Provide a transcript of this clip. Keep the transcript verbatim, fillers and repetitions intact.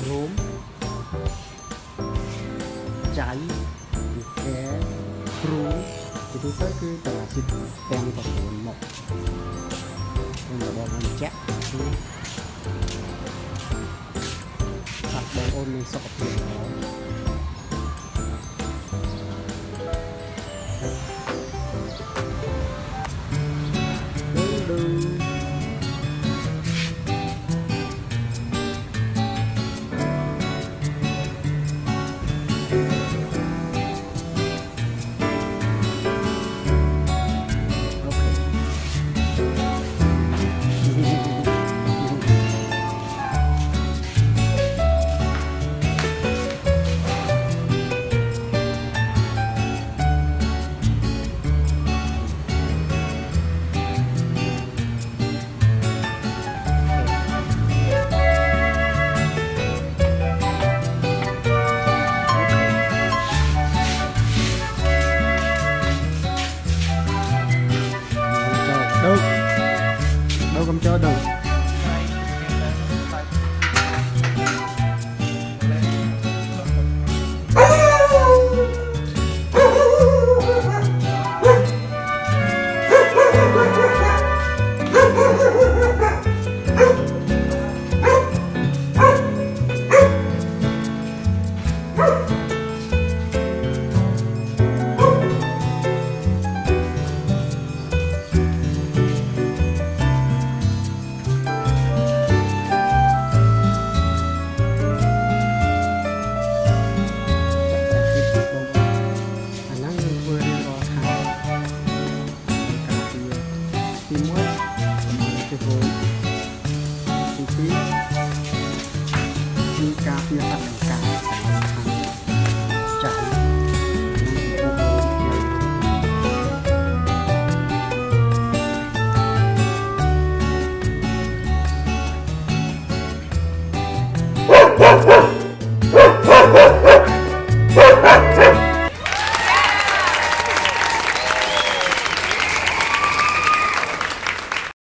rốm cháy té rú thì tôi tới cái tờ là xịt tem vào cuốn một nhưng mà bọn mình chắc hoặc bọn ôn mình sọt tiền đó đâu đâu không cho đâu cà phê